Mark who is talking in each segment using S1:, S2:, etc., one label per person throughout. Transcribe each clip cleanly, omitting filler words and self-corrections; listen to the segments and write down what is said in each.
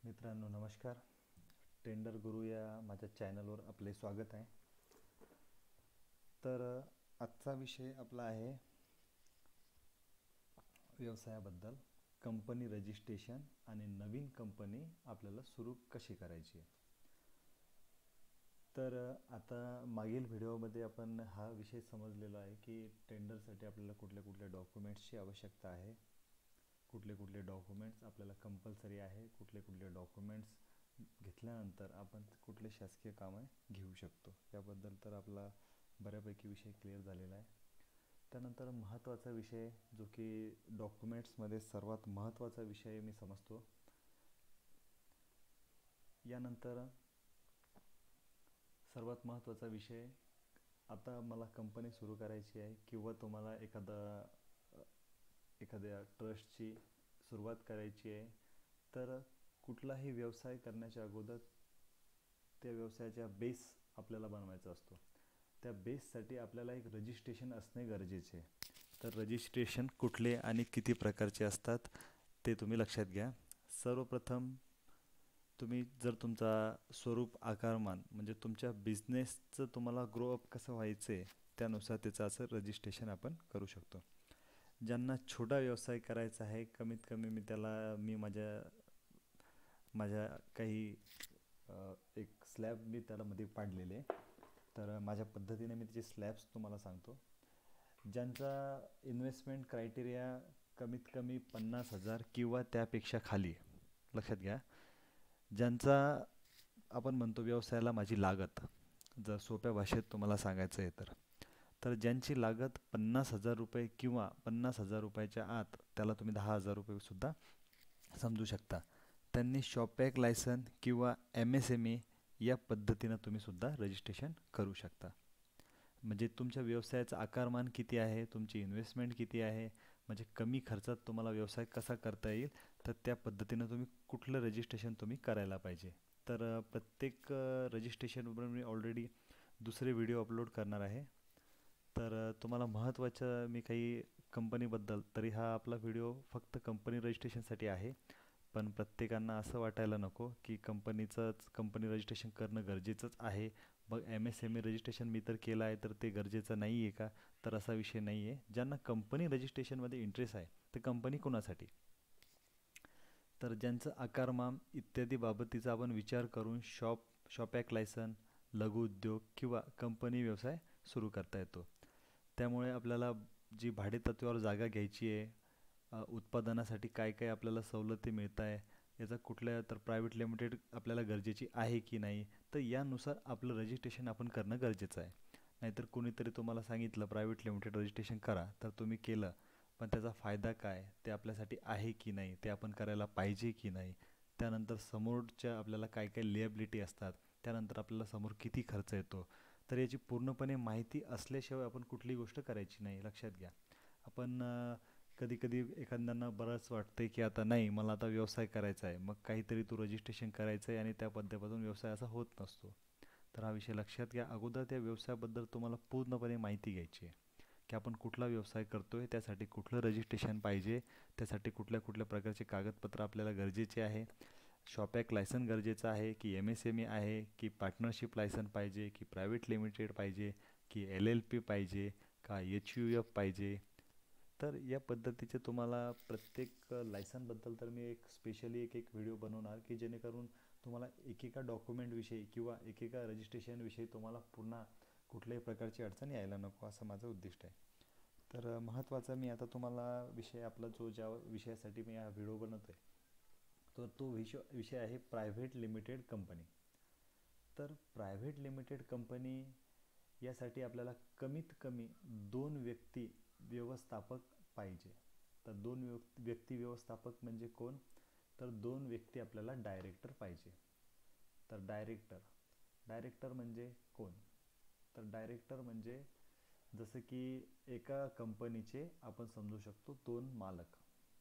S1: मित्रांनो नमस्कार. टेंडर गुरु या माझ्या चॅनलवर आपले स्वागत आहे. तर आजचा विषय आपला आहे व्यवसायाबद्दल, कंपनी रजिस्ट्रेशन आणि नवीन कंपनी आपल्याला सुरू कशी करायची आहे. तर आता मागील व्हिडिओमध्ये आपण हा विषय समजलेला आहे की टेंडरसाठी आपल्याला कुठल्या कुठल्या डॉक्युमेंट्सची आवश्यकता आहे, कुठले कुठले डॉक्युमेंट्स आपल्याला कंपल्सरी आहे, कुठले कुठले डॉक्युमेंट्स घेतल्यानंतर आपण कुठले शासकीय कामे घेऊ शकतो याबद्दल तर आपला बऱ्यापैकी विषय क्लिअर झालेला आहे. त्यानंतर महत्त्वाचा विषय जो की डॉक्युमेंट्समध्ये सर्वात महत्त्वाचा विषय मी समजतो. यानंतर सर्वात महत्त्वाचा विषय, आता मला कंपनी सुरू करायची आहे किंवा तुम्हाला एखाद्या ट्रस्टची सुरुवात करायची आहे, तर कुठलाही व्यवसाय करण्याच्या अगोदर त्या व्यवसायाचा बेस आपल्याला बनवायचा असतो. त्या बेससाठी आपल्याला एक रजिस्ट्रेशन असणे गरजेचे आहे. तर रजिस्ट्रेशन कुठले आणि किती प्रकारचे असतात ते तुम्ही लक्षात घ्या. सर्वप्रथम तुम्ही जर तुमचा स्वरूप आकारमान म्हणजे तुमच्या बिझनेसचं तुम्हाला ग्रोअप कसं व्हायचं आहे त्यानुसार त्याचं असं रजिस्ट्रेशन आपण करू शकतो. ज्यांना छोटा व्यवसाय करायचा आहे, कमीत कमी मी माझ्या काही एक स्लॅब मी त्याला मध्ये पाडलेले. तर माझ्या पद्धतीने मी त्याचे स्लॅब्स तुम्हाला सांगतो. ज्यांचा इन्व्हेस्टमेंट क्रायटेरिया कमीत कमी 50,000 किंवा त्यापेक्षा खाली, लक्षात घ्या. ज्यांचा आपण म्हणतो व्यवसायाला माझी लागत, जर सोप्या भाषेत तुम्हाला सांगायचं आहे तर ज्यांची लागत 50,000 रुपये किंवा 50,000 रुपयाच्या आत, त्याला तुम्ही 10,000 रुपयेसुद्धा समजू शकता, त्यांनी शॉपॅक लायसन किंवा MSME या पद्धतीनं तुम्हीसुद्धा रजिस्ट्रेशन करू शकता. म्हणजे तुमच्या व्यवसायाचं आकारमान किती आहे, तुमची इन्व्हेस्टमेंट किती आहे, म्हणजे कमी खर्चात तुम्हाला व्यवसाय कसा करता येईल, तर त्या पद्धतीनं तुम्ही कुठलं रजिस्ट्रेशन तुम्ही करायला पाहिजे. तर प्रत्येक रजिस्ट्रेशनवर मी ऑलरेडी दुसरे व्हिडिओ अपलोड करणार आहे. तर तुम्हाला महत्त्वाचं मी काही कंपनीबद्दल, तरी हा आपला व्हिडिओ फक्त कंपनी रजिस्ट्रेशनसाठी आहे, पण प्रत्येकांना असं वाटायला नको की कंपनी रजिस्ट्रेशन करणं गरजेचंच आहे, मग MSME रजिस्ट्रेशन मी तर केलं आहे तर ते गरजेचं नाही आहे का. तर असा विषय नाही आहे. ज्यांना कंपनी रजिस्ट्रेशनमध्ये इंटरेस्ट आहे तर कंपनी कोणासाठी, तर ज्यांचं आकारमान इत्यादी बाबतीचा आपण विचार करून शॉपॅक लायसन, लघुउद्योग किंवा कंपनी व्यवसाय सुरू करता येतो. त्यामुळे आपल्याला जी भाडेतत्त्वावर जागा घ्यायची आहे, उत्पादनासाठी काय काय आपल्याला सवलती मिळत आहे, याचा कुठल्या तर प्रायव्हेट लिमिटेड आपल्याला गरजेची आहे की नाही, तर यानुसार आपलं रजिस्ट्रेशन आपण करणं गरजेचं आहे. नाहीतर कोणीतरी तुम्हाला सांगितलं प्रायव्हेट लिमिटेड रजिस्ट्रेशन करा, तर तुम्ही केलं, पण त्याचा फायदा काय, ते आपल्यासाठी आहे की नाही, ते आपण करायला पाहिजे की नाही, त्यानंतर समोरच्या आपल्याला काय काय लिॲबिलिटी असतात, त्यानंतर आपल्याला समोर किती खर्च येतो, तर याची पूर्णपणे माहिती असल्याशिवाय आपण कुठली गोष्ट करायची नाही. लक्षात घ्या. आपण कधी कधी एखाद्यांना बरंच वाटतं की आता नाही, मला आता व्यवसाय करायचा आहे, मग काहीतरी तू रजिस्ट्रेशन करायचं आहे आणि त्या पद्धतीपासून व्यवसाय असा होत नसतो. तर हा विषय लक्षात घ्या. अगोदर त्या व्यवसायाबद्दल तुम्हाला पूर्णपणे माहिती घ्यायची आहे की आपण कुठला व्यवसाय करतो आहे, त्यासाठी कुठलं रजिस्ट्रेशन पाहिजे, त्यासाठी कुठल्या कुठल्या प्रकारचे कागदपत्र आपल्याला गरजेचे आहे, शॉपॅक लायसन गरजेचं आहे की MSME आहे की पार्टनरशिप लायसन पाहिजे की प्रायव्हेट लिमिटेड पाहिजे की LLP पाहिजे का HUF पाहिजे. तर या पद्धतीचे तुम्हाला प्रत्येक लायसनबद्दल तर मी एक स्पेशली एक व्हिडिओ बनवणार की जेणेकरून तुम्हाला एकेका डॉक्युमेंटविषयी किंवा एकेका रजिस्ट्रेशनविषयी तुम्हाला पुन्हा कुठल्याही प्रकारची अडचण यायला नको, असं माझं उद्दिष्ट आहे. तर महत्त्वाचा मी आता तुम्हाला विषय, आपला ज्या विषयासाठी मी हा व्हिडिओ बनवतो आहे, तर तो विषय आहे प्रायव्हेट लिमिटेड कंपनी. तर प्रायव्हेट लिमिटेड कंपनी यासाठी आपल्याला कमीत कमी 2 व्यक्ती व्यवस्थापक पाहिजे. तर 2 व्यक्ती व्यवस्थापक म्हणजे कोण, तर 2 व्यक्ती आपल्याला डायरेक्टर पाहिजे. तर डायरेक्टर म्हणजे कोण, तर डायरेक्टर म्हणजे जसं की एका कंपनीचे आपण समजू शकतो 2 मालक.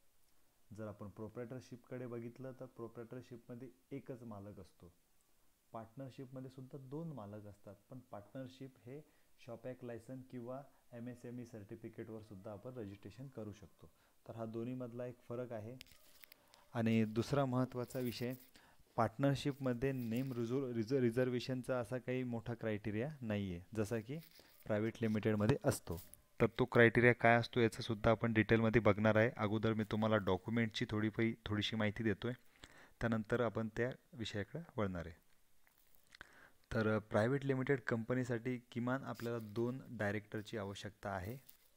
S1: जर आपण प्रोप्रायटरशिपकडे बघितलं तर प्रोप्रायटरशिपमध्ये एकच मालक असतो. पार्टनरशिपमध्ये सुद्धा 2 मालक असतात, पण पार्टनरशिप हे शॉपॅक लायसन किंवा MSME सर्टिफिकेटवर सुद्धा आपण रजिस्ट्रेशन करू शकतो. तर हा दोन्हीमधला एक फरक आहे. आणि दुसरा महत्त्वाचा विषय, पार्टनरशिपमध्ये नेम रिझर्वेशनचा असा काही मोठा क्रायटेरिया नाही आहे, जसा की प्रायव्हेट लिमिटेडमध्ये असतो. तर तो क्रायटेरिया काय असतो याचंसुद्धा आपण डिटेलमध्ये बघणार आहे. अगोदर मी तुम्हाला डॉक्युमेंटची थोडीशी माहिती देतो आहे, त्यानंतर आपण त्या विषयाकडे वळणार आहे. तर प्रायव्हेट लिमिटेड कंपनीसाठी किमान आपल्याला 2 डायरेक्टरची आवश्यकता आहे.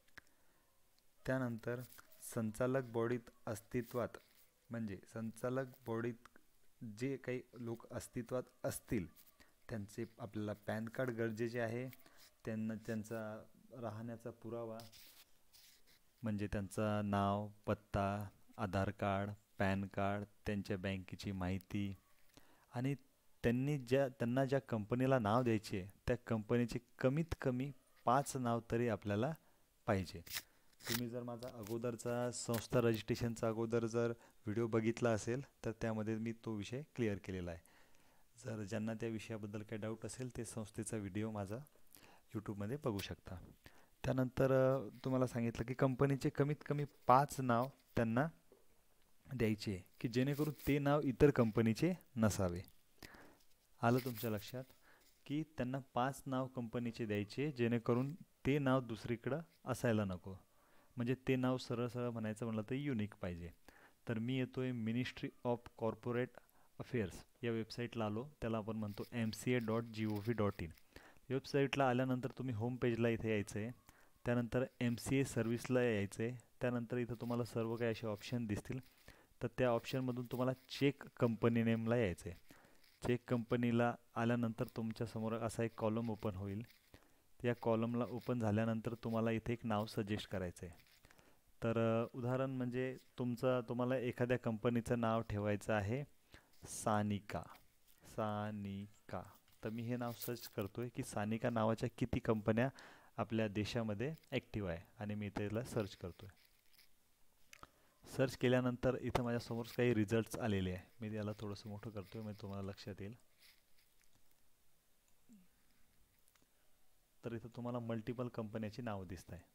S1: त्यानंतर संचालक बॉडीत अस्तित्वात, म्हणजे संचालक बॉडीत जे काही लोक अस्तित्वात असतील त्यांचे आपल्याला पॅन कार्ड गरजेचे आहे. त्यांचा राहण्याचा पुरावा, म्हणजे त्यांचं नाव, पत्ता, आधार कार्ड, पॅन कार्ड, त्यांच्या बँकेची माहिती, आणि त्यांना ज्या कंपनीला नाव द्यायचे त्या कंपनीचे कमीत कमी 5 नाव तरी आपल्याला पाहिजे. तुम्ही जर माझा अगोदरचा संस्था रजिस्ट्रेशनचा अगोदर जर व्हिडिओ बघितला असेल तर त्यामध्ये मी तो विषय क्लिअर केलेला आहे. जर ज्यांना त्या विषयाबद्दल काही डाऊट असेल ते संस्थेचा व्हिडिओ माझा यूट्यूबमध्ये बघू शकता. त्यानंतर तुम्हाला सांगितलं की कंपनीचे कमीत कमी 5 नाव त्यांना द्यायचे, की जेणेकरून ते नाव इतर कंपनीचे नसावे. आलं तुमच्या लक्षात, की त्यांना 5 नाव कंपनीचे द्यायचे जेणेकरून ते नाव दुसरीकडं असायला नको. म्हणजे ते नाव सरळ सरळ म्हणायचं म्हणलं तर युनिक पाहिजे. तर मी येतोय मिनिस्ट्री ऑफ कॉर्पोरेट अफेअर्स या वेबसाईटला आलो. त्याला आपण म्हणतो mca.gov.in. वेबसाईटला आल्यानंतर तुम्ही होम पेजला इथे यायचं आहे. त्यानंतर MCA सर्व्हिसला यायचं आहे. त्यानंतर इथं तुम्हाला सर्व काही असे ऑप्शन दिसतील. तर त्या ऑप्शनमधून तुम्हाला चेक कंपनी नेमला यायचं आहे. चेक कंपनीला आल्यानंतर तुमच्यासमोर असा एक कॉलम ओपन होईल. या कॉलमला ओपन झाल्यानंतर तुम्हाला इथे एक नाव सजेस्ट करायचं आहे. तर उदाहरण म्हणजे तुम्हाला एखाद्या कंपनीचं नाव ठेवायचं आहे सानिका. तर मी हे नाव सर्च करतोय की सानिका नावाच्या किती कंपन्या आपल्या देशामध्ये ॲक्टिव्ह आहे, आणि मी त्याला सर्च करतोय. सर्च केल्यानंतर इथं माझ्यासमोर काही रिझल्ट्स आलेले आहे. मी त्याला थोडंसं मोठं करतोय म्हणजे तुम्हाला लक्षात येईल. तर इथं तुम्हाला मल्टिपल कंपन्याची नावं दिसत आहे.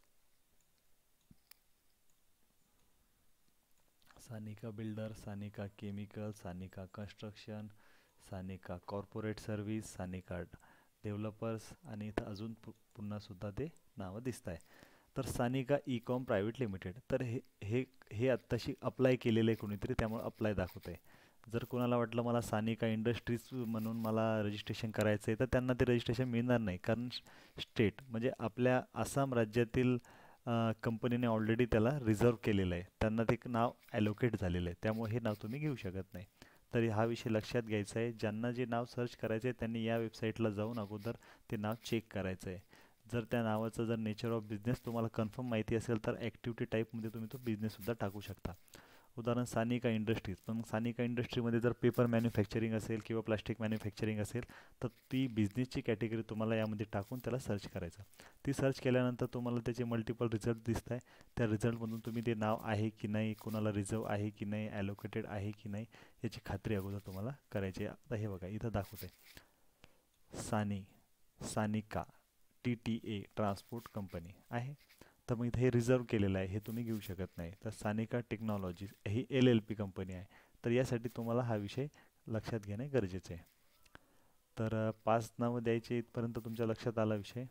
S1: Sanika builder, Sanika chemical, Sanika construction, Sanika corporate service, Sanika developers, आणि इथं अजून पुन्हासुद्धा ते नावं दिसत आहे. तर सानिका ई-कॉम प्रायव्हेट लिमिटेड. तर हे हे हे आत्ताशी अप्लाय केलेलं आहे कोणीतरी, त्यामुळे अप्लाय दाखवत आहे. जर कोणाला वाटलं मला सानिका इंडस्ट्रीज म्हणून मला रजिस्ट्रेशन करायचं आहे तर त्यांना ते रजिस्ट्रेशन मिळणार नाही, कारण स्टेट म्हणजे आपल्या आसाम राज्यातील कंपनीने ऑलरेडी त्याला रिझर्व केलेलं आहे. त्यांना ते नाव ॲलोकेट झालेलं आहे, त्यामुळे हे नाव तुम्ही घेऊ शकत नाही. तर हा विषय लक्षात घ्यायचा आहे. ज्यांना जे नाव सर्च करायचं आहे त्यांनी या वेबसाईटला जाऊन अगोदर ते नाव चेक करायचं आहे. जर त्या नावाचं जर नेचर ऑफ बिझनेस तुम्हाला कन्फर्म माहिती असेल तर ॲक्टिव्हिटी टाईपमध्ये तुम्ही तो बिझनेससुद्धा टाकू शकता. उदाहरण सानिका इंडस्ट्रीज. पण सानिका इंडस्ट्रीमध्ये जर पेपर मॅन्युफॅक्चरिंग असेल किंवा प्लास्टिक मॅन्युफॅक्चरिंग असेल तर ती बिझनेसची कॅटेगरी तुम्हाला यामध्ये टाकून त्याला सर्च करायचं. ती सर्च केल्यानंतर तुम्हाला त्याचे मल्टिपल रिझल्ट दिसत आहे. त्या रिझल्टमधून तुम्ही ते नाव आहे की नाही, कोणाला रिझर्व आहे की नाही, ॲलोकेटेड आहे की नाही, याची खात्री अगोदर तुम्हाला करायची आहे. आता हे बघा इथं दाखवत आहे सानिका TTA ट्रान्सपोर्ट कंपनी आहे. तर मग इथे हे रिझर्व केलेलं आहे, हे तुम्ही घेऊ शकत नाही. तर सानिका टेक्नॉलॉजीज ही LLP कंपनी आहे. तर यासाठी तुम्हाला हा विषय लक्षात घेणे गरजेचे आहे. तर 5 नावं द्यायचे, इथपर्यंत तुमच्या लक्षात आला विषय.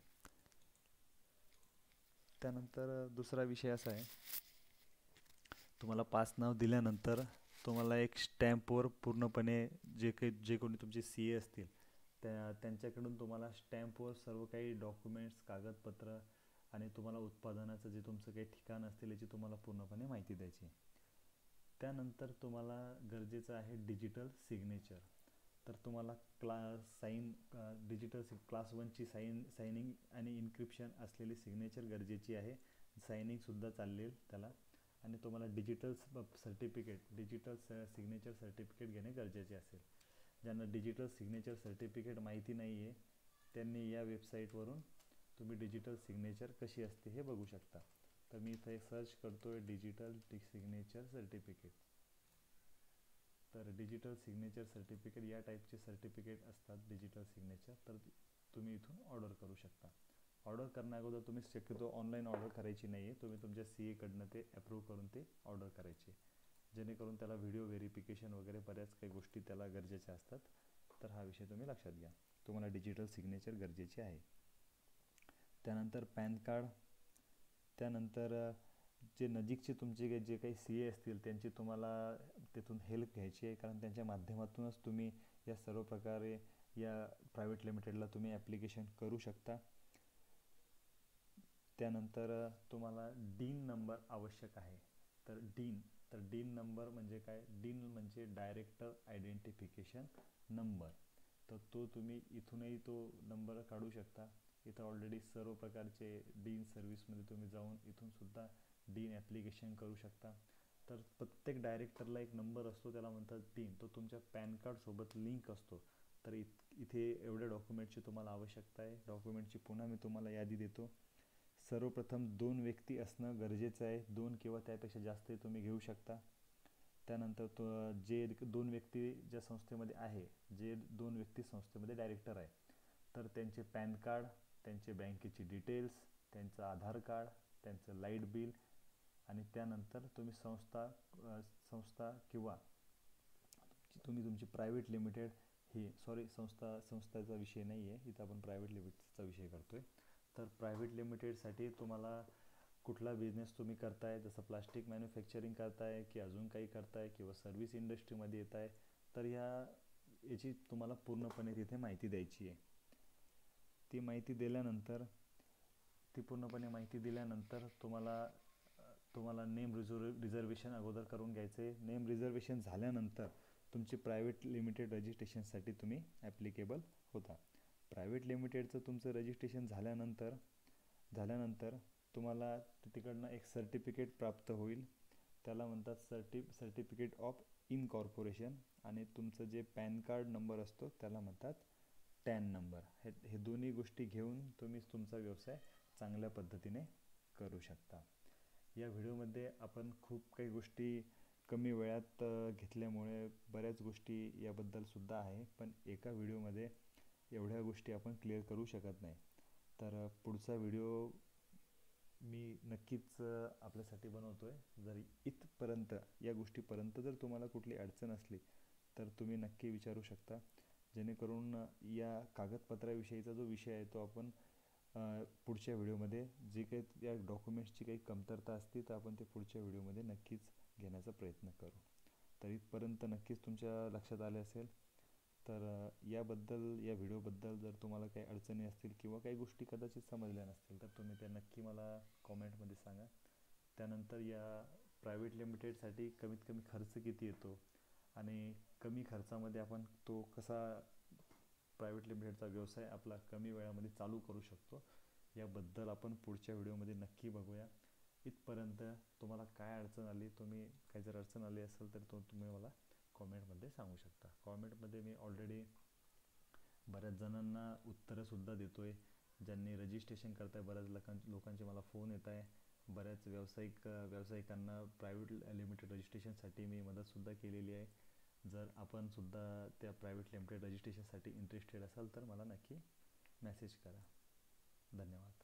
S1: त्यानंतर दुसरा विषय असा आहे, तुम्हाला 5 नाव दिल्यानंतर तुम्हाला एक स्टॅम्पवर पूर्णपणे जे कोणी तुमचे CA असतील त्यांच्याकडून तुम्हाला स्टॅम्पवर सर्व काही डॉक्युमेंट्स, कागदपत्र आणि तुम्हाला उत्पादनाचं जे तुमचं काही ठिकाण असतील याची तुम्हाला पूर्णपणे माहिती द्यायची. त्यानंतर तुम्हाला गरजेचं आहे डिजिटल सिग्नेचर. तर तुम्हाला डिजिटल क्लास 1ची सायनिंग आणि इन्क्रिप्शन असलेली सिग्नेचर गरजेची आहे. सायनिंगसुद्धा चालेल त्याला. आणि तुम्हाला डिजिटल सिग्नेचर सर्टिफिकेट घेणे गरजेचे असेल. ज्यांना डिजिटल सिग्नेचर सर्टिफिकेट माहिती नाही आहे त्यांनी या वेबसाईटवरून तुम्ही डिजिटल सिग्नेचर कशी असते हे बघू शकता. तर मी इथे सर्च करतोय डिजिटल सिग्नेचर सर्टिफिकेट. तर डिजिटल सिग्नेचर सर्टिफिकेट या टाईपचे सर्टिफिकेट असतात डिजिटल सिग्नेचर. तर तुम्ही इथून ऑर्डर करू शकता. ऑर्डर करण्याअगोदर तुम्ही शक्यतो ऑनलाईन ऑर्डर करायची नाही आहे. तुम्ही तुमच्या CA कडनं ते अप्रूव्ह करून ते ऑर्डर करायचे, जेणेकरून त्याला व्हिडिओ व्हेरिफिकेशन वगैरे बऱ्याच बऱ्याच काही गोष्टी त्याला गरजेच्या असतात. तर हा विषय तुम्ही लक्षात घ्या. तुम्हाला डिजिटल सिग्नेचर गरजेचे आहे. त्यानंतर पॅन कार्ड. त्यानंतर जे नजीकचे तुमचे जे काही CA असतील त्यांची तुम्हाला तिथून हेल्प घ्यायची आहे, कारण त्यांच्या माध्यमातूनच तुम्ही या सर्व प्रकारे या प्रायव्हेट लिमिटेडला तुम्ही ॲप्लिकेशन करू शकता. त्यानंतर तुम्हाला डीन नंबर आवश्यक आहे. तर डीन नंबर म्हणजे काय? डीन म्हणजे डायरेक्टर आयडेंटिफिकेशन नंबर. तर तो तुम्ही इथूनही तो नंबर काढू शकता. इथं ऑलरेडी सर्व प्रकारचे डीन सर्व्हिसमध्ये तुम्ही जाऊन इथून सुद्धा डीन ॲप्लिकेशन करू शकता. तर प्रत्येक डायरेक्टरला एक नंबर असतो, त्याला म्हणतात डीन. तो तुमच्या पॅन कार्डसोबत लिंक असतो. तर इथे एवढ्या डॉक्युमेंटची तुम्हाला आवश्यकता आहे. डॉक्युमेंटची पुन्हा मी तुम्हाला यादी देतो. सर्वप्रथम 2 व्यक्ती असणं गरजेचं आहे. 2 किंवा त्यापेक्षा जास्तही तुम्ही घेऊ शकता. त्यानंतर जे 2 व्यक्ती ज्या संस्थेमध्ये आहे, जे 2 व्यक्ती संस्थेमध्ये डायरेक्टर आहे, तर त्यांचे पॅन कार्ड, त्यांचे बँकेची डिटेल्स, त्यांचं आधार कार्ड, त्यांचं लाईट बिल, आणि त्यानंतर तुम्ही संस्था किंवा तुम्ही तुमची प्रायव्हेट लिमिटेड ही संस्थेचा विषय नाही आहे, इथं आपण प्रायव्हेट लिमिटेडचा विषय करतो आहे. तर प्रायव्हेट लिमिटेडसाठी तुम्हाला कुठला बिझनेस तुम्ही करताय, जसं प्लास्टिक मॅन्युफॅक्चरिंग करताय की अजून काही करताय किंवा सर्व्हिस इंडस्ट्रीमध्ये येत आहे, तर याची तुम्हाला पूर्णपणे तिथे माहिती द्यायची आहे. ती माहिती दिल्यानंतर तुम्हाला नेम रिझर्वेशन अगोदर करून घ्यायचं आहे. नेम रिझर्वेशन झाल्यानंतर तुमची प्रायव्हेट लिमिटेड रजिस्ट्रेशनसाठी तुम्ही ॲप्लिकेबल होता. प्रायव्हेट लिमिटेडचं तुमचं रजिस्ट्रेशन झाल्यानंतर तुम्हाला तिकडनं एक सर्टिफिकेट प्राप्त होईल. त्याला म्हणतात सर्टिफिकेट ऑफ इनकॉर्पोरेशन. आणि तुमचं जे पॅन कार्ड नंबर असतो त्याला म्हणतात टॅन नंबर. हे दोन्ही गोष्टी घेऊन तुम्ही तुमचा व्यवसाय चांगल्या पद्धतीने करू शकता. या व्हिडिओमध्ये आपण खूप काही गोष्टी कमी वेळात घेतल्यामुळे बऱ्याच गोष्टी याबद्दलसुद्धा आहे, पण एका व्हिडिओमध्ये एवढ्या गोष्टी आपण क्लिअर करू शकत नाही. तर पुढचा व्हिडिओ मी नक्कीच आपल्यासाठी बनवतो आहे. जर इथपर्यंत या गोष्टीपर्यंत जर तुम्हाला कुठली अडचण असली तर तुम्ही नक्की विचारू शकता, जेणेकरून या कागदपत्राविषयीचा जो विषय आहे तो आपण पुढच्या व्हिडिओमध्ये जे काही या डॉक्युमेंट्सची काही कमतरता असते तर आपण ते पुढच्या व्हिडिओमध्ये नक्कीच घेण्याचा प्रयत्न करू. तर इथपर्यंत नक्कीच तुमच्या लक्षात आले असेल. तर या व्हिडिओबद्दल जर तुम्हाला काही अडचणी असतील किंवा काही गोष्टी कदाचित समजल्या नसतील तर तुम्ही त्या नक्की मला कॉमेंटमध्ये सांगा. त्यानंतर या प्रायव्हेट लिमिटेडसाठी कमीत कमी खर्च किती येतो आणि कमी खर्चामध्ये आपण तो कसा प्रायव्हेट लिमिटेडचा व्यवसाय आपला कमी वेळामध्ये चालू करू शकतो, याबद्दल आपण पुढच्या व्हिडिओमध्ये नक्की बघूया. इथपर्यंत तुम्हाला काय अडचण आली, काही जर अडचण आली असेल तर तुम्ही मला कॉमेंटमध्ये सांगू शकता. कॉमेंटमध्ये मी ऑलरेडी बऱ्याच जणांना उत्तरंसुद्धा देतो आहे. ज्यांनी रजिस्ट्रेशन करत आहे, बऱ्याच लोकांचे मला फोन येत आहे. बऱ्याच व्यावसायिकांना प्रायव्हेट लिमिटेड रजिस्ट्रेशनसाठी मी मदतसुद्धा केलेली आहे. जर आपण सुद्धा त्या प्रायव्हेट लिमिटेड रजिस्ट्रेशनसाठी इंटरेस्टेड असाल तर मला नक्की मेसेज करा. धन्यवाद.